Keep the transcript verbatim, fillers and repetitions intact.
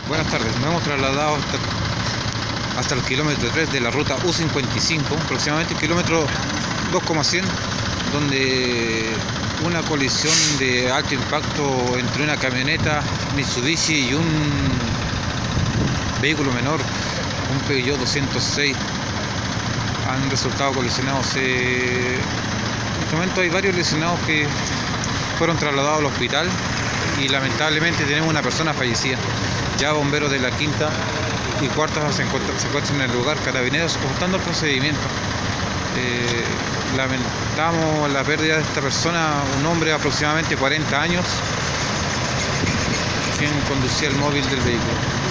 Buenas tardes, nos hemos trasladado hasta, hasta el kilómetro tres de la ruta U cincuenta y cinco, aproximadamente el kilómetro dos coma cien, donde una colisión de alto impacto entre una camioneta Mitsubishi y un vehículo menor, un Peugeot doscientos seis, han resultado colisionados. Eh, en este momento hay varios lesionados que fueron trasladados al hospital y lamentablemente tenemos una persona fallecida. Ya bomberos de la quinta y cuarta se encuentran, se encuentran en el lugar, carabineros ajustando el procedimiento. Eh, lamentamos la pérdida de esta persona, un hombre de aproximadamente cuarenta años, quien conducía el móvil del vehículo.